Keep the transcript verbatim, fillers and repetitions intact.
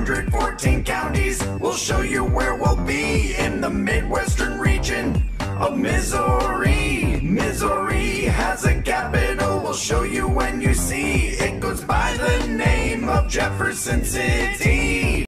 hundred fourteen counties. We'll show you where we'll be in the Midwestern region of Missouri. Missouri has a capital, we'll show you when you see. It goes by the name of Jefferson City.